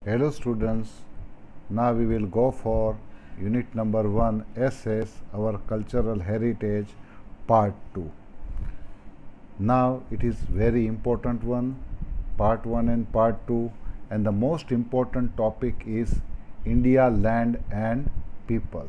Hello students, now we will go for unit number 1 SS our cultural heritage part 2. Now it is very important one, part 1 and part 2, and the most important topic is India land and people.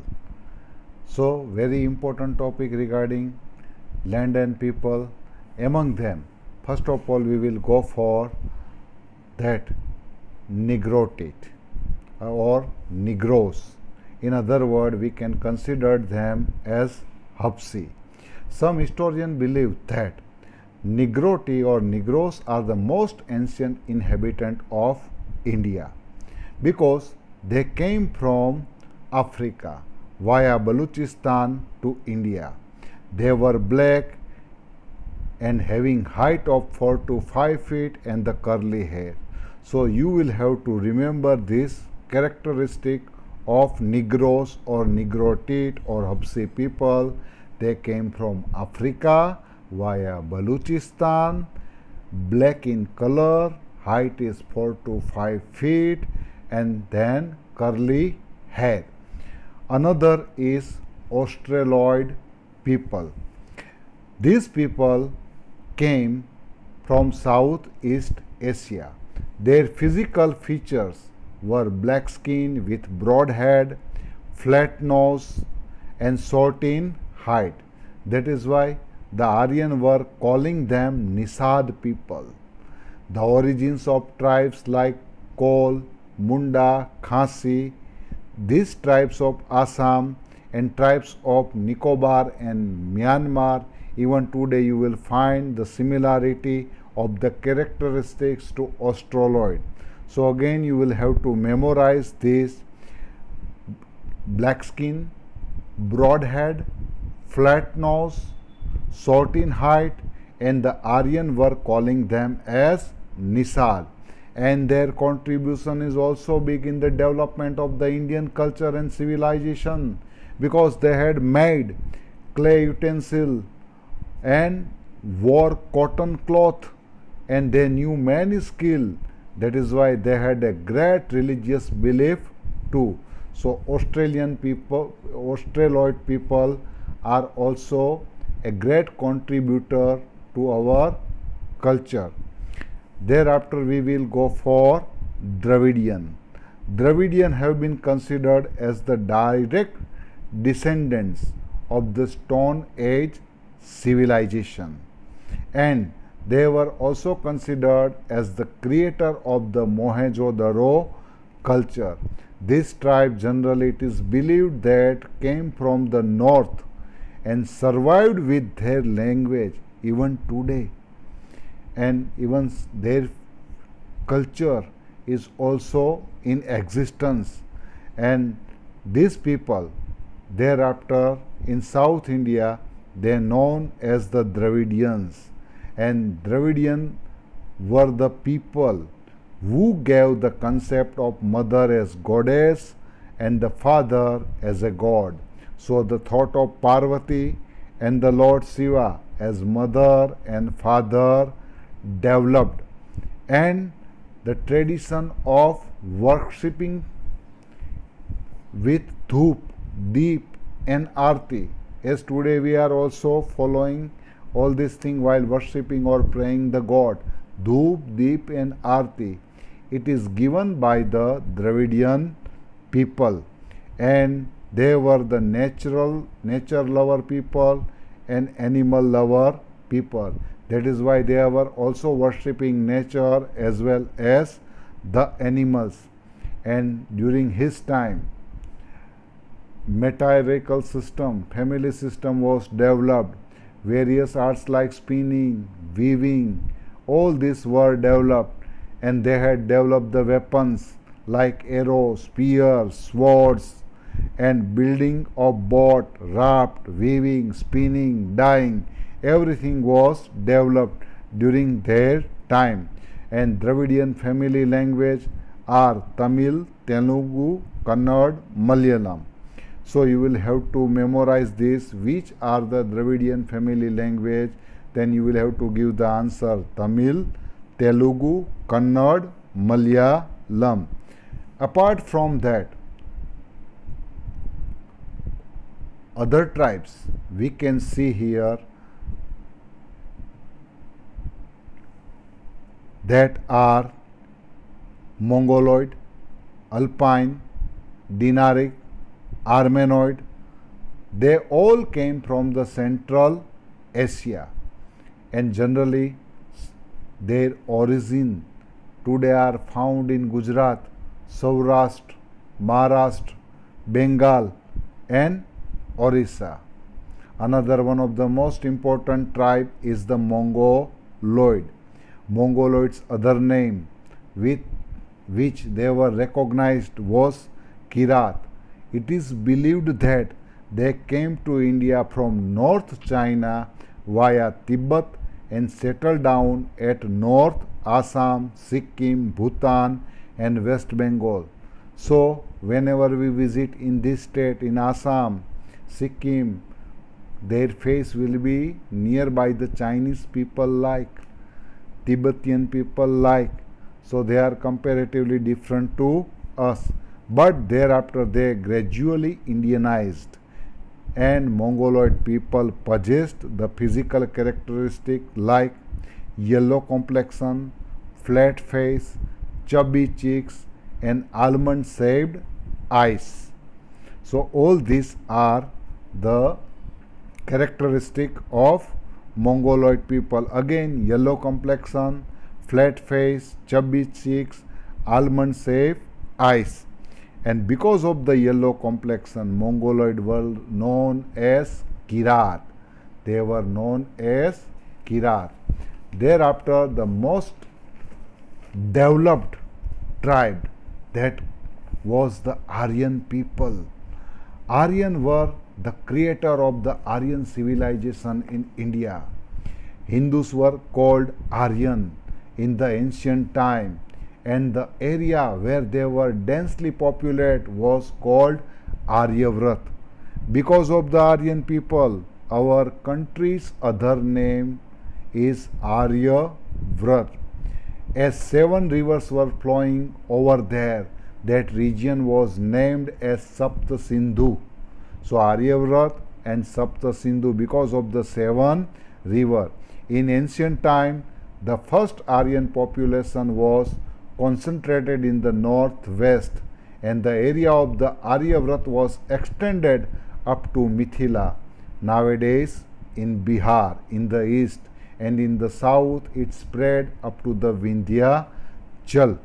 So very important topic regarding land and people. Among them, first of all we will go for that Nigrotate or Negroes. In other words, we can consider them as Hapsi. Some historians believe that Nigroti or Negroes are the most ancient inhabitant of India because they came from Africa via Balochistan to India. They were black and having height of 4 to 5 feet and the curly hair. So you will have to remember this characteristic of Negroes or Nigrotite or Hapsi people. They came from Africa via Balochistan, black in color, height is 4 to 5 feet and then curly hair. Another is Australoid people. These people came from Southeast Asia. Their physical features were black skin with broad head, flat nose and short in height. That is why the Aryan were calling them Nisad people. The origins of tribes like Kol, Munda, Khasi, these tribes of Assam and tribes of Nicobar and Myanmar, even today you will find the similarity of the characteristics to Australoid. So again you will have to memorize this: black skin, broad head, flat nose, short in height, and the Aryan were calling them as Nisal. And their contribution is also big in the development of the Indian culture and civilization because they had made clay utensil and wore cotton cloth and they knew many skill. That is why they had a great religious belief too. So Australian people, Australoid people are also a great contributor to our culture. Thereafter we will go for Dravidian. Dravidian have been considered as the direct descendants of the Stone Age civilization, and they were also considered as the creator of the Mohenjo-daro culture. This tribe generally it is believed that came from the north and survived with their language even today, and even their culture is also in existence. And these people thereafter in South India they are known as the Dravidians, and Dravidian were the people who gave the concept of mother as goddess and the father as a god. So the thought of Parvati and the Lord Shiva as mother and father developed, and the tradition of worshipping with dhoop, deep and arti, as today we are also following all these things while worshipping or praying the god, dhoop, deep and arti. It is given by the Dravidian people, and they were the nature lover people and animal lover people. That is why they were also worshipping nature as well as the animals. And during his time, matriarchal system, family system was developed. Various arts like spinning, weaving, all these were developed, and they had developed the weapons like arrows, spears, swords, and building of boat, raft, weaving, spinning, dyeing. Everything was developed during their time. And Dravidian family language are Tamil, Telugu, Kannada, Malayalam. So you will have to memorize this, which are the Dravidian family language. Then you will have to give the answer: Tamil, Telugu, Kannada, Malayalam. Apart from that, other tribes we can see here that are Mongoloid, Alpine, Dinaric, Armenoid. They all came from the Central Asia, and generally their origin today are found in Gujarat, Saurashtra, Maharashtra, Bengal and Orissa. Another one of the most important tribe is the Mongoloid. Mongoloids' other name with which they were recognized was Kirat. It is believed that they came to India from North China via Tibet and settled down at North Assam, Sikkim, Bhutan and West Bengal. So whenever we visit in this state, in Assam, Sikkim, their face will be nearby the Chinese people like, Tibetan people like. So they are comparatively different to us. But thereafter they gradually Indianized, and Mongoloid people possessed the physical characteristic like yellow complexion, flat face, chubby cheeks and almond shaped eyes. So all these are the characteristic of Mongoloid people. Again, yellow complexion, flat face, chubby cheeks, almond shaped eyes. And because of the yellow complexion, Mongoloid were known as Kirat. They were known as Kirat. Thereafter, the most developed tribe that was the Aryan people. Aryan were the creator of the Aryan civilization in India. Hindus were called Aryan in the ancient time, and the area where they were densely populated was called Aryavrat. Because of the Aryan people, our country's other name is Aryavrat. As 7 rivers were flowing over there, that region was named as Sapta Sindhu. So Aryavrat and Sapta Sindhu, because of the 7 rivers. In ancient time, the first Aryan population was concentrated in the northwest, and the area of the Aryavrat was extended up to Mithila. Nowadays in Bihar, in the east, and in the south it spread up to the Vindhyachal.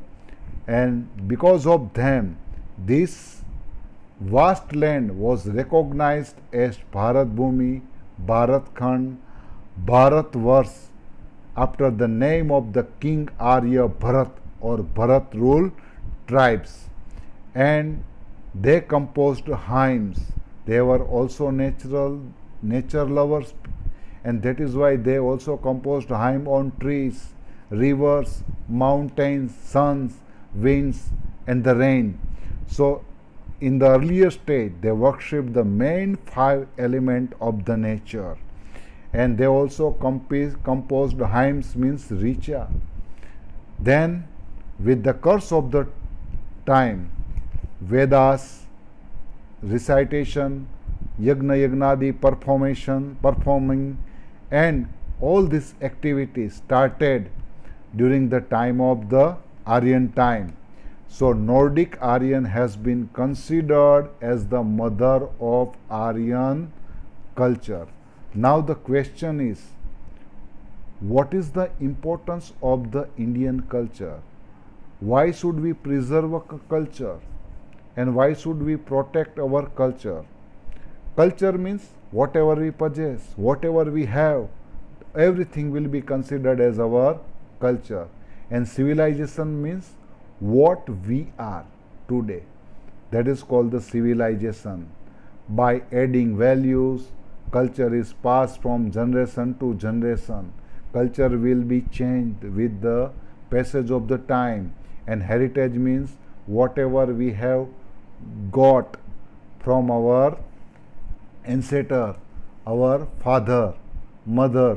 And because of them, this vast land was recognized as Bharat Bhumi, Bharat Khand, Bharatvarsh, after the name of the King Arya Bharat or Bharat ruled tribes. And they composed hymns. They were also nature lovers, and that is why they also composed hymn on trees, rivers, mountains, suns, winds and the rain. So in the earlier stage they worshipped the main 5 elements of the nature, and they also composed hymns, means richa. Then with the course of the time, Vedas, recitation, Yagnadi performing, and all these activities started during the time of the Aryan time. So Nordic Aryan has been considered as the mother of Aryan culture. Now the question is, what is the importance of the Indian culture? Why should we preserve a culture? And why should we protect our culture? Culture means whatever we possess, whatever we have, everything will be considered as our culture. And civilization means what we are today. That is called the civilization. By adding values, culture is passed from generation to generation. Culture will be changed with the passage of the time. And heritage means whatever we have got from our ancestor, our father, mother,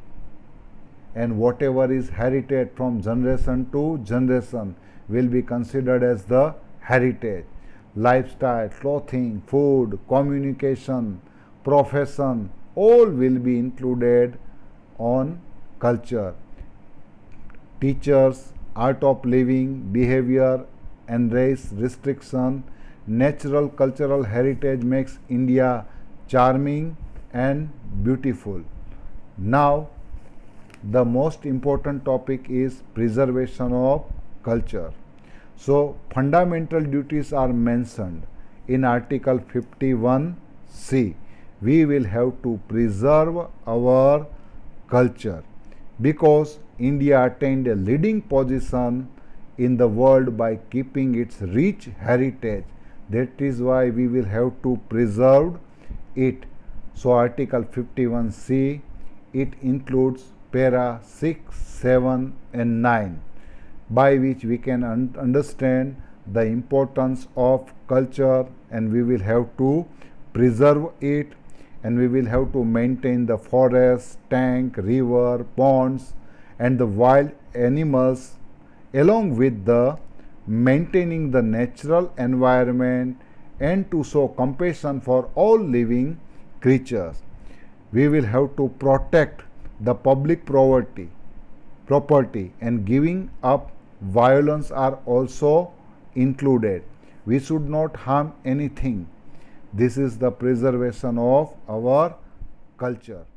and whatever is heritage from generation to generation will be considered as the heritage. Lifestyle, clothing, food, communication, profession, all will be included on culture. Teachers, art of living, behavior, and race restriction, natural cultural heritage makes India charming and beautiful. Now, the most important topic is preservation of culture. So, fundamental duties are mentioned in Article 51C. We will have to preserve our culture because India attained a leading position in the world by keeping its rich heritage. That is why we will have to preserve it. So, Article 51C, it includes para 6, 7 and 9, by which we can understand the importance of culture, and we will have to preserve it, and we will have to maintain the forest, tank, river, ponds and the wild animals, along with the maintaining the natural environment and to show compassion for all living creatures. We will have to protect the public property and giving up violence are also included. We should not harm anything. This is the preservation of our culture.